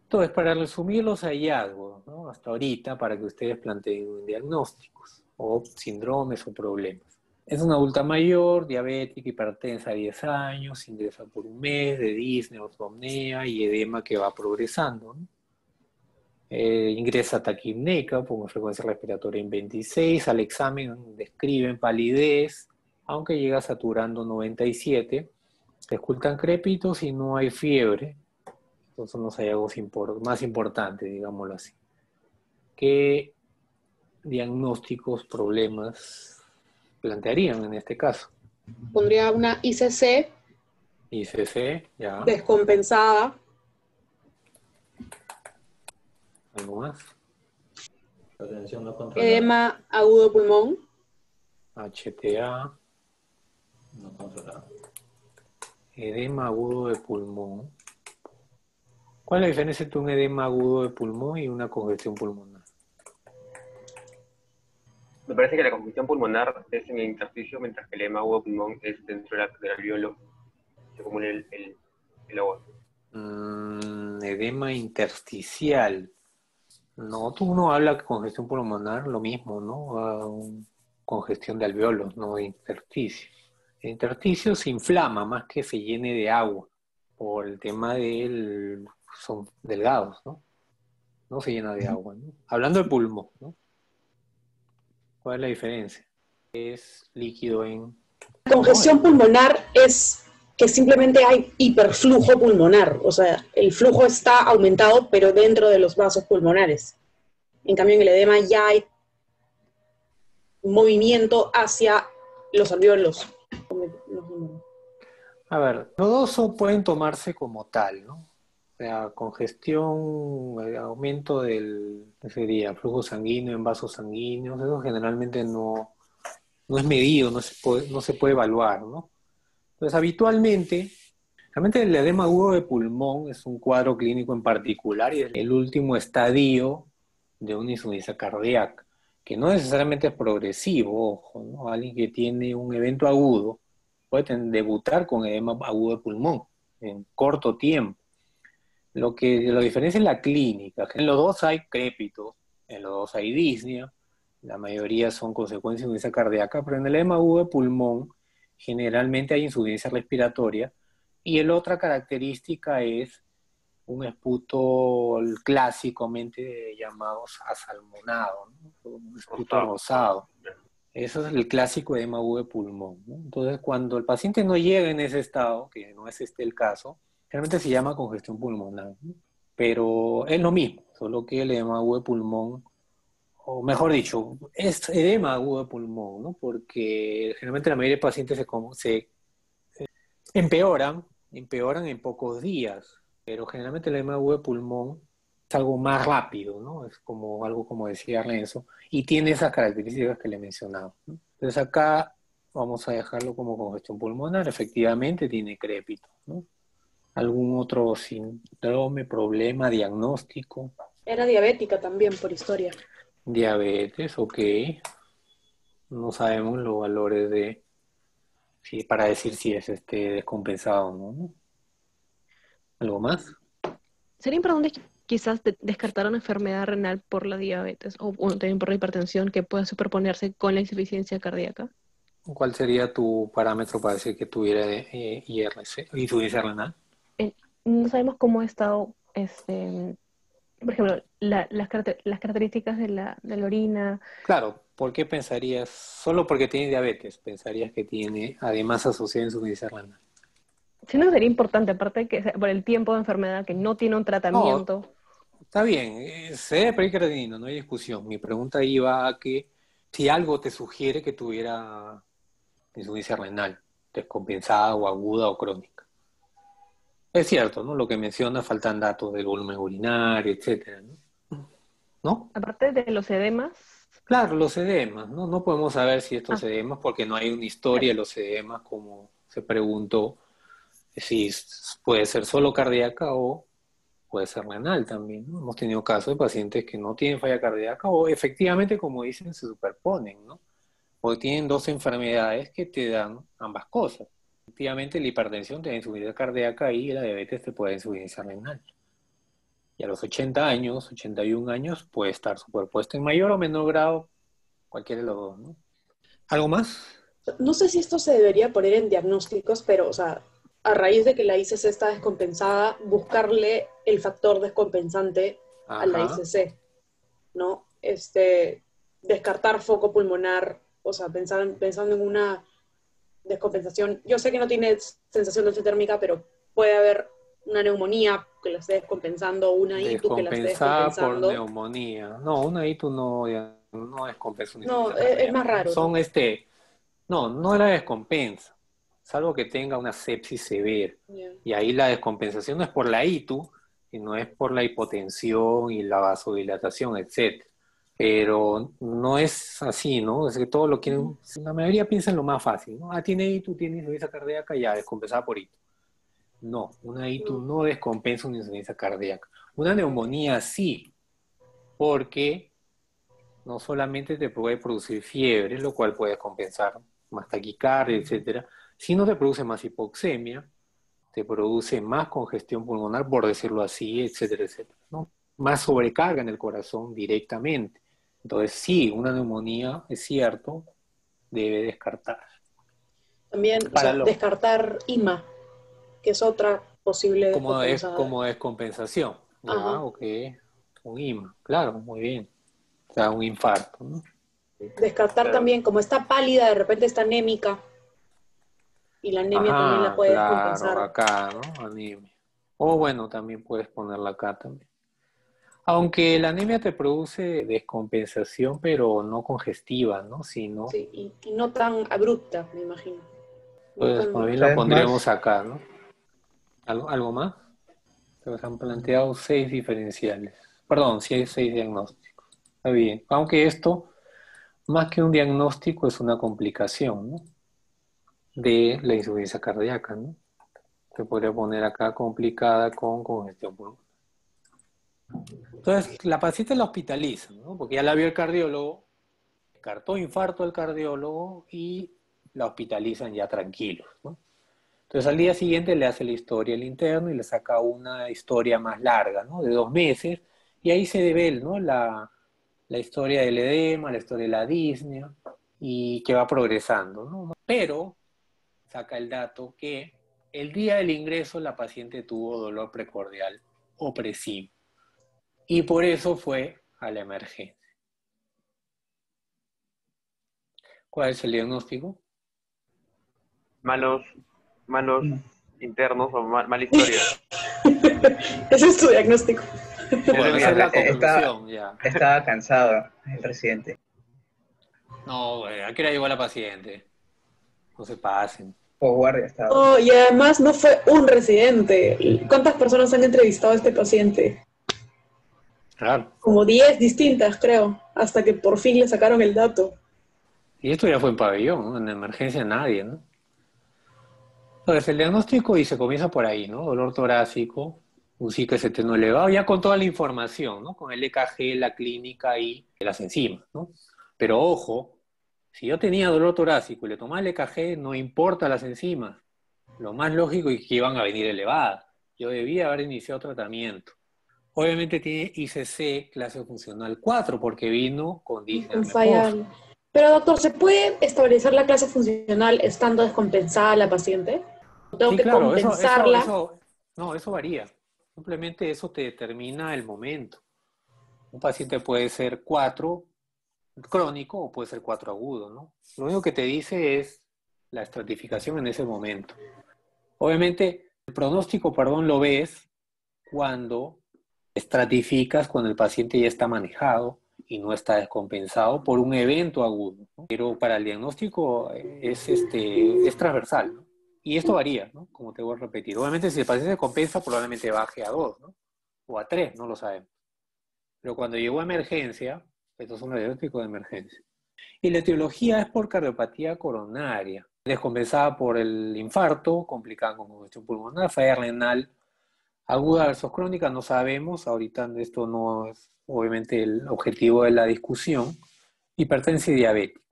Entonces, para resumir los hallazgos, ¿no? Hasta ahorita, para que ustedes planteen diagnósticos o síndromes o problemas. Es una adulta mayor, diabética, hipertensa, 10 años, ingresa por un mes de disnea, ortopnea y edema que va progresando, ¿no? Ingresa taquipneica con frecuencia respiratoria en 26, al examen describen palidez, aunque llega saturando 97, se escultan crépitos y no hay fiebre. Estos son los hallazgos más importantes, digámoslo así. ¿Qué diagnósticos, problemas plantearían en este caso? Pondría una ICC ICC, ya. descompensada, ¿Algo más? Atención no controlada. edema agudo pulmón, HTA, No controlada. edema agudo de pulmón. ¿Cuál es la diferencia entre un edema agudo de pulmón y una congestión pulmonar? Me parece que la congestión pulmonar es en el intersticio, mientras que el edema agudo de pulmón es dentro del alveolo, se acumula el agua. Edema intersticial. No, tú no hablas de congestión pulmonar, lo mismo, ¿no? Congestión de alveolos, no de intersticio. El intersticio se inflama más que se llene de agua por el tema son delgados, ¿no? No se llena de agua, ¿no? Hablando de pulmón, ¿no? ¿Cuál es la diferencia? Es líquido en... La congestión pulmonar es que simplemente hay hiperflujo pulmonar, o sea, el flujo está aumentado, pero dentro de los vasos pulmonares. En cambio, en el edema ya hay movimiento hacia los alvéolos. A ver, nodoso pueden tomarse como tal, ¿no? O sea, congestión, aumento del, ¿qué sería? Flujo sanguíneo en vasos sanguíneos, eso generalmente no es medido, no se puede evaluar, ¿no? Entonces, habitualmente, realmente el edema agudo de pulmón es un cuadro clínico en particular y es el último estadio de una insuficiencia cardíaca, que no necesariamente es progresivo, ojo, ¿no? Alguien que tiene un evento agudo puede debutar con edema agudo de pulmón en corto tiempo. Lo que lo diferencia es la clínica. En los dos hay crépitos, en los dos hay disnea, la mayoría son consecuencias de insuficiencia cardíaca, pero en el edema agudo de pulmón generalmente hay insuficiencia respiratoria y la otra característica es un esputo clásicamente llamados asalmonado, ¿no? Un esputo rosado. Eso es el clásico edema agudo de pulmón, ¿no? Entonces, cuando el paciente no llega en ese estado, que no es este el caso, realmente se llama congestión pulmonar, ¿no? Pero es lo mismo, solo que el edema agudo de pulmón, o mejor dicho, es edema agudo de pulmón, ¿no? Porque generalmente la mayoría de pacientes se empeoran en pocos días, pero generalmente el edema agudo de pulmón es algo más rápido, ¿no? Es como algo como decía Renzo, y tiene esas características que le mencionaba, ¿no? Entonces acá vamos a dejarlo como congestión pulmonar, efectivamente tiene crépito, ¿no? ¿Algún otro síndrome, problema, diagnóstico? Era diabética también, por historia. Diabetes, ok. No sabemos los valores para decir si es descompensado o no, ¿no? ¿Algo más? Sería importante quizás descartar una enfermedad renal por la diabetes o también por la hipertensión que pueda superponerse con la insuficiencia cardíaca. ¿Cuál sería tu parámetro para decir que tuviera IRC, insuficiencia renal? No sabemos cómo ha estado, por ejemplo, las características de la orina. Claro, ¿por qué pensarías, solo porque tiene diabetes, pensarías que tiene además asociada insuficiencia renal? Siento que sería importante, aparte de que por el tiempo de enfermedad, que no tiene un tratamiento. No, está bien, se debe pedir creatinina, no hay discusión. Mi pregunta iba a que si algo te sugiere que tuviera insuficiencia renal, descompensada o aguda o crónica. Es cierto, ¿no? Lo que menciona, faltan datos del volumen urinario, etcétera, ¿no? Aparte de los edemas. Claro, los edemas, ¿no? No podemos saber si estos edemas, porque no hay una historia de los edemas, como se preguntó, si puede ser solo cardíaca o puede ser renal también, ¿no? Hemos tenido casos de pacientes que no tienen falla cardíaca o efectivamente, como dicen, se superponen, ¿no? Porque tienen dos enfermedades que te dan ambas cosas. Efectivamente, la hipertensión te da insuficiencia cardíaca y la diabetes te puede dar insuficiencia renal. Y a los 80 años, 81 años, puede estar superpuesto en mayor o menor grado, cualquiera de los dos, ¿no? ¿Algo más? No sé si esto se debería poner en diagnósticos, pero, o sea, a raíz de que la ICC está descompensada, buscarle el factor descompensante a la Ajá. ICC, ¿no? Descartar foco pulmonar, o sea, pensando en una descompensación. Yo sé que no tiene sensación de térmica, pero puede haber una neumonía que la esté descompensando, una ITU que la esté Descompensada por descompensando. neumonía. No, una ITU no, no descompensa una No, insuficiencia es más cardíaca, ¿no? raro, ¿no? No la descompensa, salvo que tenga una sepsis severa. Yeah. Y ahí la descompensación no es por la ITU, sino es por la hipotensión y la vasodilatación, etcétera. Pero no es así, ¿no? Es que todo lo quieren, la mayoría piensa en lo más fácil, ¿no? Ah, tiene ITU, tiene insuficiencia cardíaca, ya, descompensada por ITU. No, una ITU No. no descompensa una insuficiencia cardíaca. Una neumonía sí, porque no solamente te puede producir fiebre, lo cual puede compensar más taquicardia, etcétera, sino te produce más hipoxemia, te produce más congestión pulmonar, por decirlo así, etcétera, etcétera, ¿no? Más sobrecarga en el corazón directamente. Entonces, sí, una neumonía, es cierto, debe descartar. También, o Para sea, lo, descartar IMA, que es otra posible descompensada. como descompensación, ya, Ajá. ok, un IMA, claro, muy bien. O sea, un infarto, ¿no? Descartar Claro. también, como está pálida, de repente está anémica, y la anemia también la Ajá, puede claro, descompensar. acá, ¿no? Anemia. O bueno, también puedes ponerla acá también. Aunque la anemia te produce descompensación, pero no congestiva, ¿no? Sino, Sí, y no tan abrupta, me imagino. No pues tan... más bien Sea, la es pondríamos más, acá, ¿no? ¿Algo más? Se nos han planteado 6 diferenciales. Perdón, sí hay 6 diagnósticos. Está bien. Aunque esto, más que un diagnóstico, es una complicación, ¿no? De la insuficiencia cardíaca, ¿no? Se podría poner acá complicada con congestión pulmonar. Entonces, la paciente la hospitaliza, ¿no? Porque ya la vio el cardiólogo, descartó infarto al cardiólogo y la hospitalizan ya tranquilos, ¿no? Entonces, al día siguiente le hace la historia al interno y le saca una historia más larga, ¿no? De 2 meses, y ahí se ve, ¿no? La historia del edema, la historia de la disnea, y que va progresando, ¿no? Pero saca el dato que el día del ingreso la paciente tuvo dolor precordial opresivo. Y por eso fue a la emergencia. ¿Cuál es el diagnóstico? Malos, malos internos o mala historia. Ese es tu diagnóstico. Bueno, esa es la estaba, conclusión ya. estaba cansado el residente. No, ¿a qué hora llegó la paciente? No se pasen. O guardia estaba. Oh, y además no fue un residente. ¿Cuántas personas han entrevistado a este paciente? Claro. Como 10 distintas, creo, hasta que por fin le sacaron el dato. Y esto ya fue en pabellón, ¿no? En emergencia nadie, ¿no? Entonces el diagnóstico y se comienza por ahí, ¿no? Dolor torácico, un ST elevado, ya con toda la información, ¿no? Con el EKG, la clínica y las enzimas, ¿no? Pero ojo, si yo tenía dolor torácico y le tomaba el EKG, no importa las enzimas. Lo más lógico es que iban a venir elevadas. Yo debía haber iniciado tratamiento. Obviamente tiene ICC clase funcional 4 porque vino con disnea Con falla. reposo. Pero doctor, ¿se puede establecer la clase funcional estando descompensada la paciente? ¿Tengo Sí, que claro, compensarla? no, eso varía. Simplemente eso te determina el momento. Un paciente puede ser 4 crónico o puede ser 4 agudo, ¿no? Lo único que te dice es la estratificación en ese momento. Obviamente, el pronóstico, perdón, lo ves cuando estratificas, cuando el paciente ya está manejado y no está descompensado por un evento agudo, ¿no? Pero para el diagnóstico es transversal, ¿no? Y esto varía, ¿no? Como te voy a repetir. Obviamente, si el paciente se compensa, probablemente baje a 2, ¿no? O a 3, no lo sabemos. Pero cuando llegó a emergencia, estos son los diagnósticos de emergencia. Y la etiología es por cardiopatía coronaria, descompensada por el infarto, complicada con congestión pulmonar, falla renal aguda versus crónica, no sabemos, ahorita esto no es obviamente el objetivo de la discusión, hipertensión y diabetes.